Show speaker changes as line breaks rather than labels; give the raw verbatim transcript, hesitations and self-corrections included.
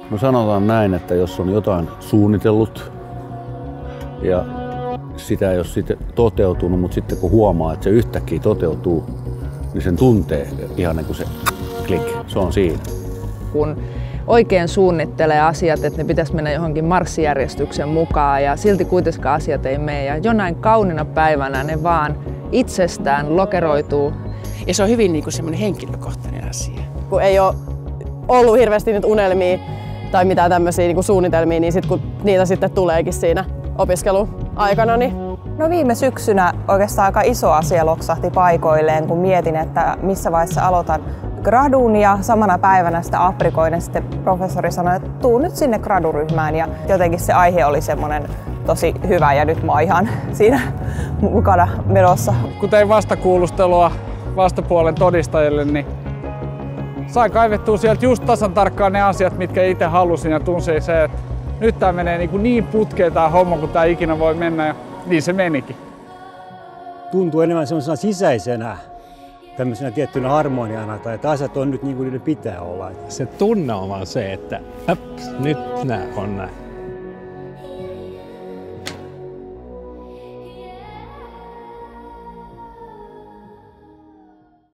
No sanotaan näin, että jos on jotain suunnitellut ja sitä ei ole sitten toteutunut, mutta sitten kun huomaa, että se yhtäkkiä toteutuu, niin sen tuntee ihan niin kuin se klik, se on siinä.
Kun oikein suunnittelee asiat, että ne pitäisi mennä johonkin marssijärjestyksen mukaan ja silti kuitenkaan asiat ei mene ja jonain kaunina päivänä ne vaan itsestään lokeroituu.
Ja se on hyvin niin kuin semmoinen henkilökohtainen asia.
Kun ei ole ollut hirveästi niitä unelmia tai mitään tämmöisiä niin kuin suunnitelmia, niin sit, kun niitä sitten tuleekin siinä opiskeluaikana. Niin...
No viime syksynä oikeastaan aika iso asia loksahti paikoilleen, kun mietin, että missä vaiheessa aloitan gradun ja samana päivänä sitä aprikoinen sitten professori sanoi, että tuu nyt sinne graduryhmään ja jotenkin se aihe oli semmoinen tosi hyvä ja nyt mä oon ihan siinä mukana menossa.
Kun tein vastakuulustelua vastapuolen todistajille, niin sain kaivettua sieltä just tasan tarkkaan ne asiat, mitkä itse halusin ja tunsin se, että nyt tää menee niin, niin putkeen tää homma, kun tää ikinä voi mennä ja niin se menikin.
Tuntuu enemmän semmoisena sisäisenä, tämmöisenä tiettynä harmoniana, tai että asiat on nyt niin kuin niiden pitää olla.
Se tunne on vaan se, että öps, nyt nää on näin.